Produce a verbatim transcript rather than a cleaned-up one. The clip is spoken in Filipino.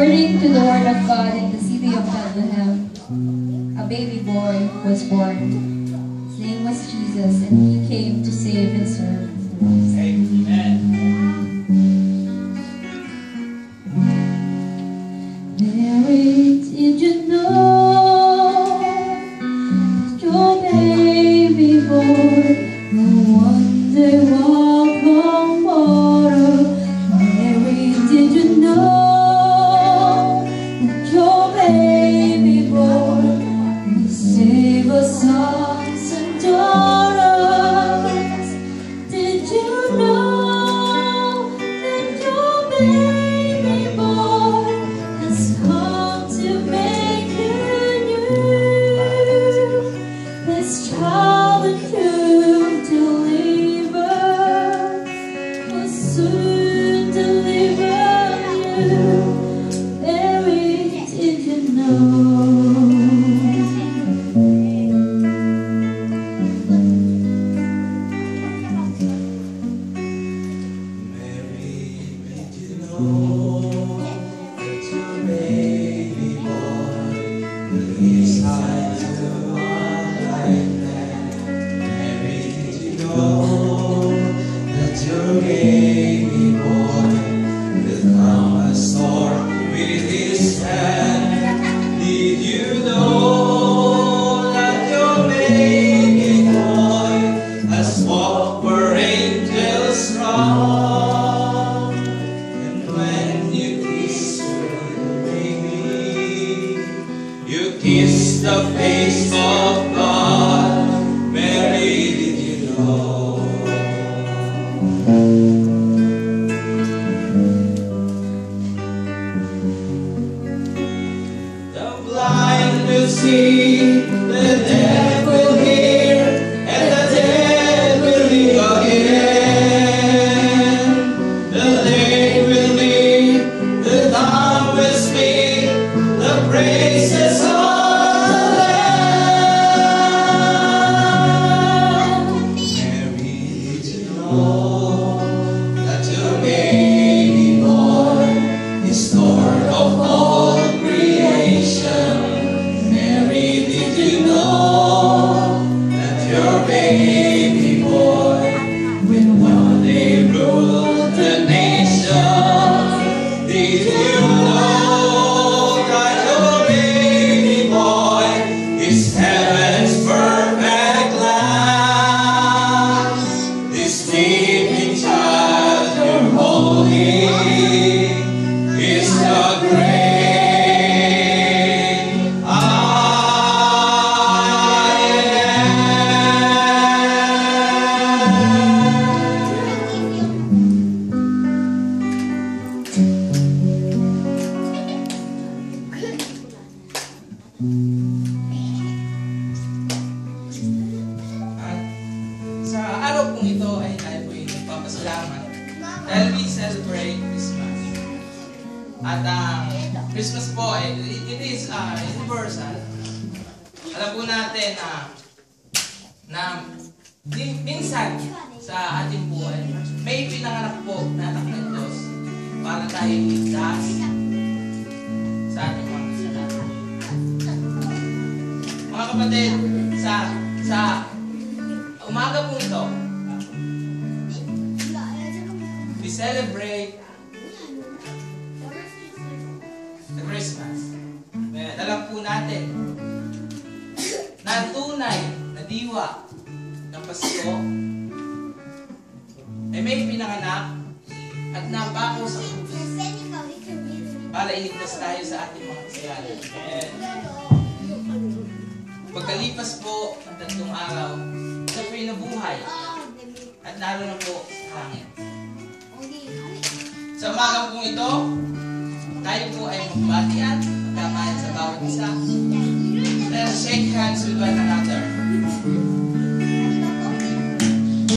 According to the word of God, in the city of Bethlehem, a baby boy was born. His name was Jesus, and he came to save and serve the lost. Amen. Mary, did you know that your baby boy will one day walk on water? Mary, did you know that your baby boy will save us sons and daughters? Did you know that your baby boy has come to make you new? This child that you deliver will soon deliver you. Mary, did you know? Kiss the face of God. Mary, did you know? The blind will see, the deaf will hear, and the dead will live again. The lame will leap, the dumb will speak, the praises of dahil we celebrate Christmas. At ang uh, Christmas po, eh, it is uh, universal. Alam po natin na na minsan sa ating buhay, may pinanganak po na anak ng Diyos para tayo ligtas sa ating mga kasalanan. Mga kapatid, sa sa umaga po ito, we celebrate the Christmas. Dala po natin na tunay na diwa ng Pasko ay may pinanganak at napako sa krus para iligtas tayo sa ating mga kasalanan. Pagkalipas po ng tatlong araw, siya po'y nabuhay at naroon na po sa langit. Sa umaga pong ito, tayo po ay magbatian, magkamayan sa bawat isa. Let's shake hands with one another.